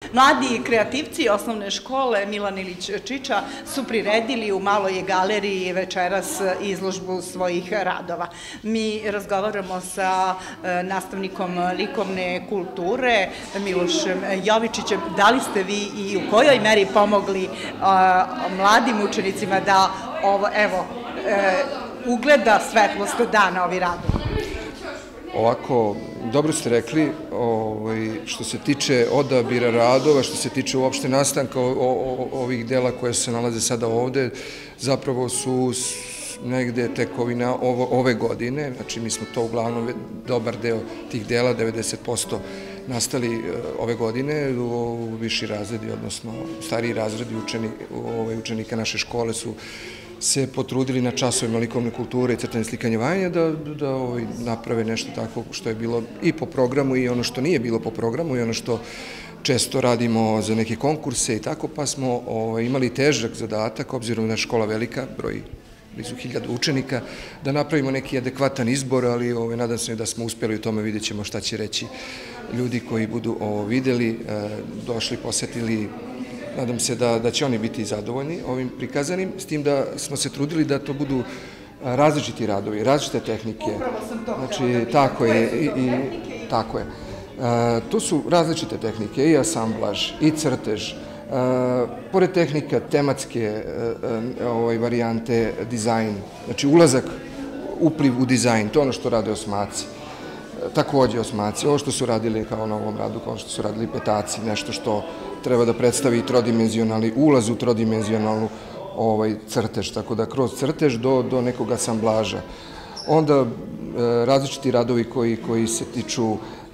Mladi kreativci osnovne škole Milan Ilić Čiča su priredili u Maloj galeriji večeras izložbu svojih radova. Mi razgovaramo sa nastavnikom likovne kulture Milošem Jovičićem. Da li ste vi i u kojoj meri pomogli mladim učenicima da ugleda svetlost dana ovi radovi? Ovako, dobro ste rekli, što se tiče odabira radova, što se tiče uopšte nastanka ovih dela koje se nalaze sada ovde, zapravo su negde tekovina ove godine, znači mi smo to uglavnom dobar deo tih dela, 90% nastali ove godine, viši razredi, odnosno stariji razredi učenika naše škole su se potrudili na časovima likovne kulture i crtanje, slikanje, vajanja da naprave nešto tako što je bilo i po programu i ono što nije bilo po programu i ono što često radimo za neke konkurse i tako, pa smo imali težak zadatak, obzirom da je škola velika, broji blizu 1000 učenika, da napravimo neki adekvatan izbor, ali nadam se da smo uspjeli u tome, vidjet ćemo šta će reći ljudi koji budu ovo videli, došli, posetili. Nadam se da će oni biti zadovoljni ovim prikazanim, s tim da smo se trudili da to budu različiti radovi, različite tehnike. Upravo sam to znači, tako je. To su različite tehnike, i asamblaž, i crtež, pored tehnika tematske varijante, dizajn, znači ulazak, upliv u dizajn, to je ono što rade osmaci. Takođe osmaci, ovo što su radili kao na ovom radu, kao što su radili petaci, nešto što treba da predstavi trodimenzionalni ulaz u trodimenzionalnu crtež, tako da kroz crtež do nekog asamblaža. Onda različiti radovi koji se tiču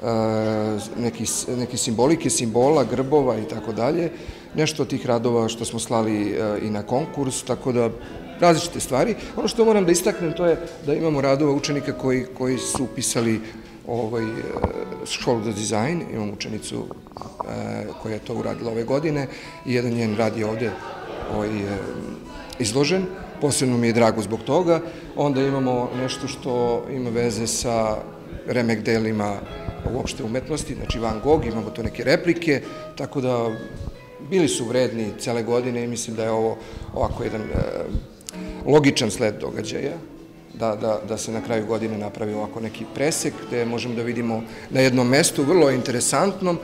neke simbolike, simbola, grbova i tako dalje. Nešto od tih radova što smo slali i na konkurs, tako da različite stvari. Ono što moram da istaknem to je da imamo radova učenika koji su upisali školu za dizajn, imam učenicu koja je to uradila ove godine i jedan njen rad je ovde izložen, posebno mi je drago zbog toga. Onda imamo nešto što ima veze sa remek delima uopšte umetnosti, znači Van Gogh, imamo to neke replike, tako da bili su vredni cele godine i mislim da je ovo ovako jedan logičan sled događaja, da se na kraju godine napravi ovako neki presek, gde možemo da vidimo na jednom mestu, vrlo interesantnom,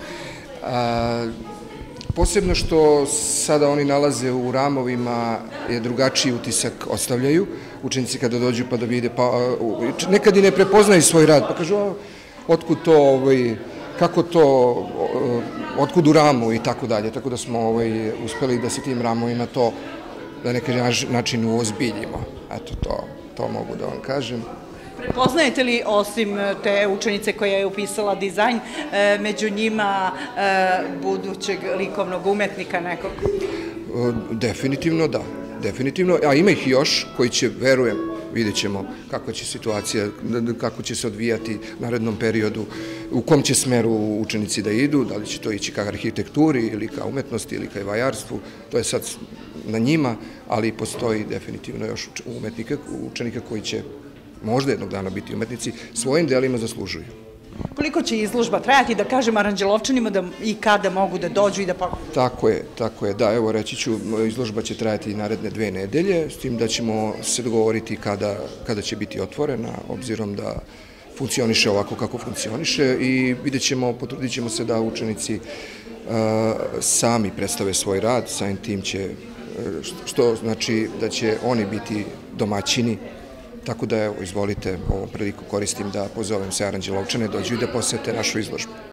posebno što sada oni nalaze u ramovima, je drugačiji utisak ostavljaju, učenici kada dođu pa da vide, pa nekad i ne prepoznaju svoj rad, pa kažu, otkud to, kako to, otkud u ramu i tako dalje, tako da smo uspeli da se tim ramovima to na neki način uozbiljimo. Eto, to mogu da vam kažem. Prepoznajete li, osim te učenice koja je upisala dizajn, među njima budućeg likovnog umetnika nekog? Definitivno da, definitivno, a ima ih još koji će, verujem, vidjet ćemo kakva će situacija, kako će se odvijati u narednom periodu, u kom će smeru učenici da idu, da li će to ići ka arhitekturi ili ka umetnosti ili ka vajarstvu, to je sad na njima, ali postoji definitivno još učenika koji će možda jednog dana biti umetnici, svojim delima zaslužuju. Koliko će izložba trajati, da kažem Aranđelovčanima i kada mogu da dođu i da pogledaju? Tako je, da, evo reći ću, izložba će trajati i naredne 2 nedelje, s tim da ćemo se dogovoriti kada će biti otvorena, obzirom da funkcioniše ovako kako funkcioniše i vidjet ćemo, potrudit ćemo se da učenici sami predstave svoj rad, samim tim će, što znači da će oni biti domaćini. Tako da, evo, izvolite, ovom priliku koristim da pozovem se Aranđelovčane, dođu i da posete našu izložbu.